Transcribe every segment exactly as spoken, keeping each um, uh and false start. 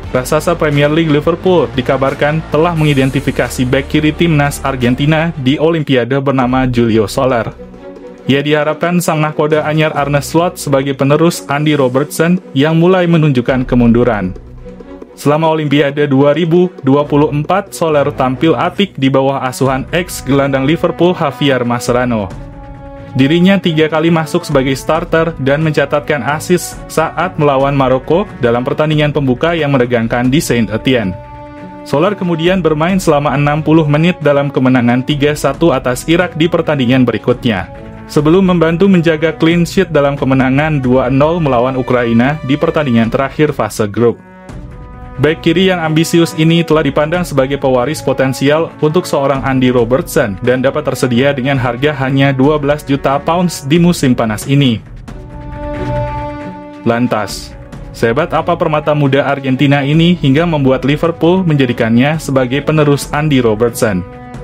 raksasa Premier League Liverpool dikabarkan telah mengidentifikasi bek kiri timnas Argentina di Olimpiade bernama Julio Soler. Ia diharapkan sang nahkoda anyar Arne Slot sebagai penerus Andy Robertson yang mulai menunjukkan kemunduran. Selama Olimpiade dua ribu dua puluh empat, Soler tampil apik di bawah asuhan ex-gelandang Liverpool Javier Mascherano. Dirinya tiga kali masuk sebagai starter dan mencatatkan assist saat melawan Maroko dalam pertandingan pembuka yang menegangkan di Saint Etienne. Soler kemudian bermain selama enam puluh menit dalam kemenangan tiga satu atas Irak di pertandingan berikutnya, sebelum membantu menjaga clean sheet dalam kemenangan dua nol melawan Ukraina di pertandingan terakhir fase grup. Bek kiri yang ambisius ini telah dipandang sebagai pewaris potensial untuk seorang Andy Robertson dan dapat tersedia dengan harga hanya dua belas juta pounds di musim panas ini. Lantas, sehebat apa permata muda Argentina ini hingga membuat Liverpool menjadikannya sebagai penerus Andy Robertson?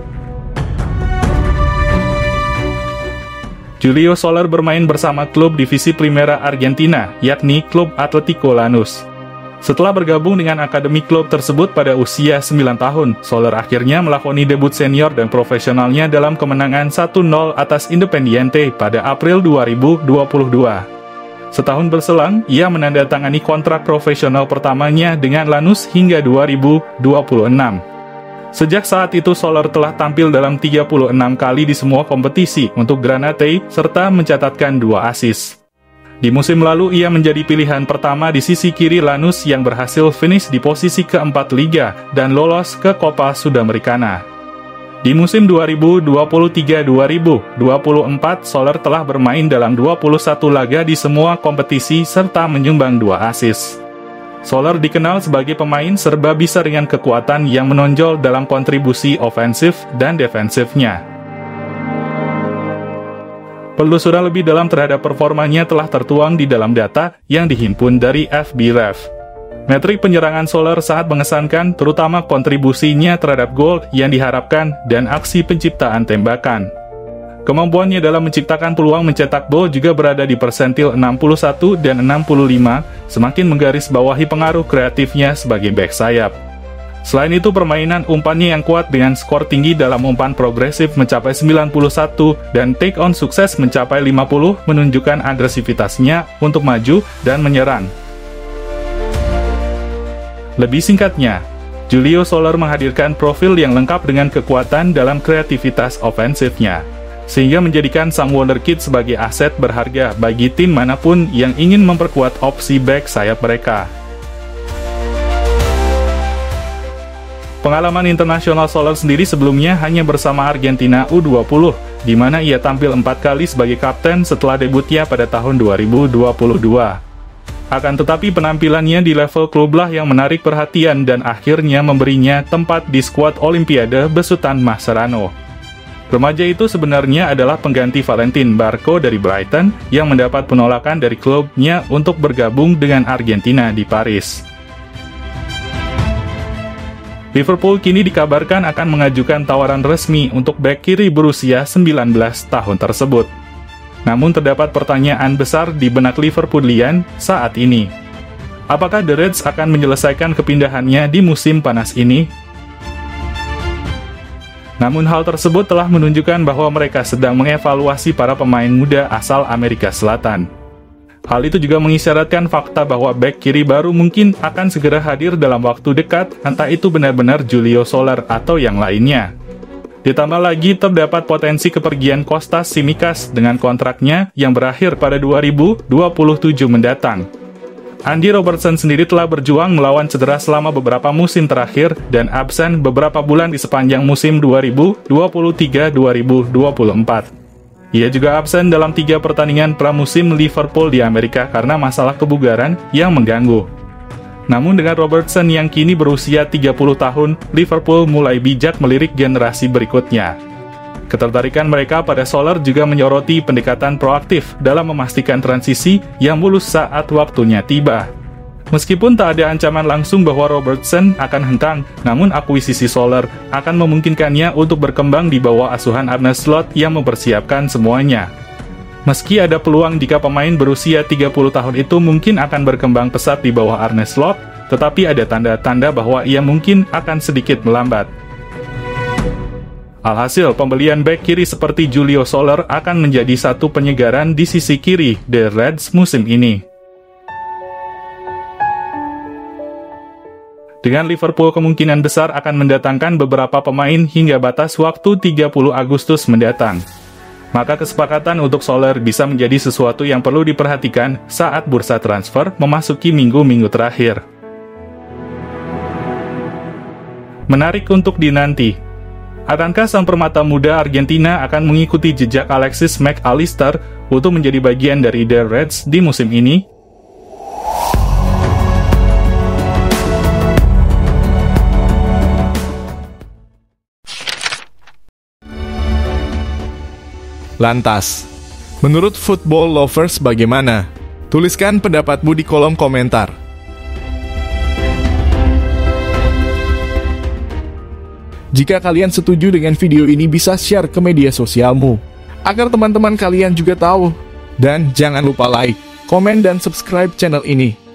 Julio Soler bermain bersama klub divisi Primera Argentina, yakni klub Atlético Lanús. Setelah bergabung dengan akademi klub tersebut pada usia sembilan tahun, Soler akhirnya melakoni debut senior dan profesionalnya dalam kemenangan satu nol atas Independiente pada April dua ribu dua puluh dua. Setahun berselang, ia menandatangani kontrak profesional pertamanya dengan Lanús hingga dua ribu dua puluh enam. Sejak saat itu, Soler telah tampil dalam tiga puluh enam kali di semua kompetisi untuk Granate, serta mencatatkan dua assist. Di musim lalu, ia menjadi pilihan pertama di sisi kiri Lanús yang berhasil finish di posisi keempat Liga dan lolos ke Copa Sudamericana. Di musim dua ribu dua puluh tiga dua ribu dua puluh empat, Soler telah bermain dalam dua puluh satu laga di semua kompetisi serta menyumbang dua assist. Soler dikenal sebagai pemain serba bisa dengan kekuatan yang menonjol dalam kontribusi ofensif dan defensifnya. Penelusuran lebih dalam terhadap performanya telah tertuang di dalam data yang dihimpun dari F B Ref. Metrik penyerangan Soler sangat mengesankan, terutama kontribusinya terhadap gol yang diharapkan dan aksi penciptaan tembakan. Kemampuannya dalam menciptakan peluang mencetak gol juga berada di persentil enam puluh satu dan enam puluh lima, semakin menggarisbawahi pengaruh kreatifnya sebagai bek sayap. Selain itu, permainan umpannya yang kuat dengan skor tinggi dalam umpan progresif mencapai sembilan puluh satu dan take on sukses mencapai lima puluh menunjukkan agresivitasnya untuk maju dan menyerang. Lebih singkatnya, Julio Soler menghadirkan profil yang lengkap dengan kekuatan dalam kreativitas ofensifnya, sehingga menjadikan sang wonderkid sebagai aset berharga bagi tim manapun yang ingin memperkuat opsi bek sayap mereka. Pengalaman internasional Soler sendiri sebelumnya hanya bersama Argentina U dua puluh, di mana ia tampil empat kali sebagai kapten setelah debutnya pada tahun dua ribu dua puluh dua. Akan tetapi penampilannya di level klublah yang menarik perhatian dan akhirnya memberinya tempat di skuad Olimpiade besutan Mascherano. Remaja itu sebenarnya adalah pengganti Valentin Barco dari Brighton yang mendapat penolakan dari klubnya untuk bergabung dengan Argentina di Paris. Liverpool kini dikabarkan akan mengajukan tawaran resmi untuk bek kiri berusia sembilan belas tahun tersebut. Namun terdapat pertanyaan besar di benak Liverpoolian saat ini. Apakah The Reds akan menyelesaikan kepindahannya di musim panas ini? Namun hal tersebut telah menunjukkan bahwa mereka sedang mengevaluasi para pemain muda asal Amerika Selatan. Hal itu juga mengisyaratkan fakta bahwa bek kiri baru mungkin akan segera hadir dalam waktu dekat, entah itu benar-benar Julio Soler atau yang lainnya. Ditambah lagi terdapat potensi kepergian Kostas Tsimikas dengan kontraknya yang berakhir pada dua ribu dua puluh tujuh mendatang. Andy Robertson sendiri telah berjuang melawan cedera selama beberapa musim terakhir dan absen beberapa bulan di sepanjang musim dua ribu dua puluh tiga dua ribu dua puluh empat. Ia juga absen dalam tiga pertandingan pramusim Liverpool di Amerika karena masalah kebugaran yang mengganggu. Namun dengan Robertson yang kini berusia tiga puluh tahun, Liverpool mulai bijak melirik generasi berikutnya. Ketertarikan mereka pada Soler juga menyoroti pendekatan proaktif dalam memastikan transisi yang mulus saat waktunya tiba. Meskipun tak ada ancaman langsung bahwa Robertson akan hengkang, namun akuisisi Soler akan memungkinkannya untuk berkembang di bawah asuhan Arne Slot yang mempersiapkan semuanya. Meski ada peluang jika pemain berusia tiga puluh tahun itu mungkin akan berkembang pesat di bawah Arne Slot, tetapi ada tanda-tanda bahwa ia mungkin akan sedikit melambat. Alhasil, pembelian bek kiri seperti Julio Soler akan menjadi satu penyegaran di sisi kiri The Reds musim ini. Dengan Liverpool kemungkinan besar akan mendatangkan beberapa pemain hingga batas waktu tiga puluh Agustus mendatang, maka kesepakatan untuk Soler bisa menjadi sesuatu yang perlu diperhatikan saat bursa transfer memasuki minggu-minggu terakhir. Menarik untuk dinanti, akankah sang permata muda Argentina akan mengikuti jejak Alexis Mac Allister untuk menjadi bagian dari The Reds di musim ini? Lantas, menurut Football Lovers bagaimana? Tuliskan pendapatmu di kolom komentar. Jika kalian setuju dengan video ini, bisa share ke media sosialmu, agar teman-teman kalian juga tahu. Dan jangan lupa like, komen, dan subscribe channel ini.